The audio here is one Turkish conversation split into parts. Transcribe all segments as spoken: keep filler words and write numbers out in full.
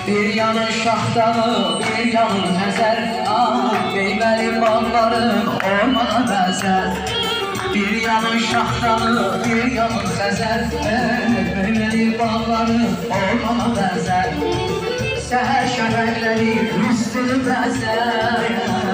Bir yanın şahtalı, bir yanın ezer. Ah, meyveli bağların ormana benzer. Bir yanın şahtalı, bir yanın ezer. Meyveli bağların ormana benzer. Seher şefekleri üstünü benzer.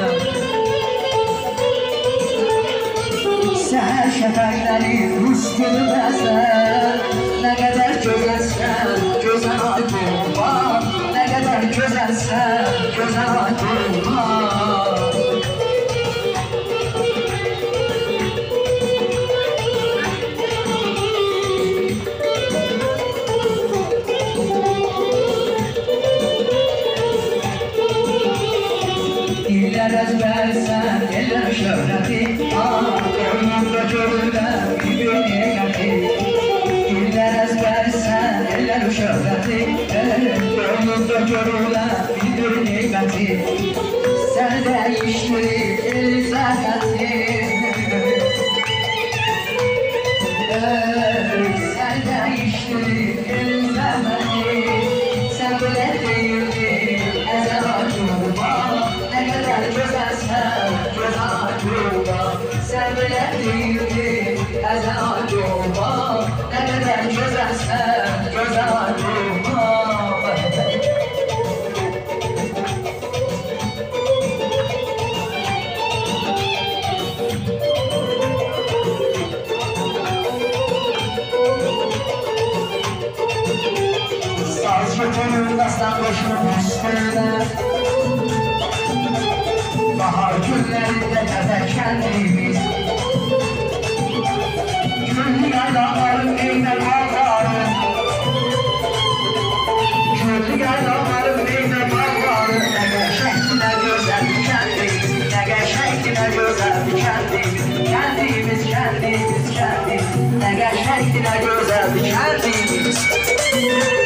Seher şefekleri üstünü benzer. Ne kadar güzelsen, güzel aydınma. Ne kadar güzelsen, güzel aydınma. İller ezbersen, eller şöhreti. Ah, koynunda görürler bir nimeti. İller ezbersen, eller şöhreti. Koynunda görürler bir nimeti. Sen değiştirir el zahmeti. Sen değiştirir el zahmeti. Sen böyle değildin ezel acıma. Ne kadar güzelsen güzel acıma. Sen böyle değildin ezel acıma. Ne kadar güzelsen güzel acıma. Sazcıkların dastan başının üstüne. Bahar günlerinde neden kendimiz. Gül yaylaların meyve bağları. Gül yaylaların meyve bağları. Ne geçekti ne güzel kendimiz. Ne geçekti ne güzel kendimiz. Kendimiz, kendimiz, kendimiz. Ne geçekti ne güzel kendimiz.